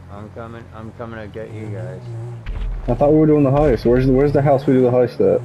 I'm coming to get you guys. I thought we were doing the heist. Where's the house we do the heist at?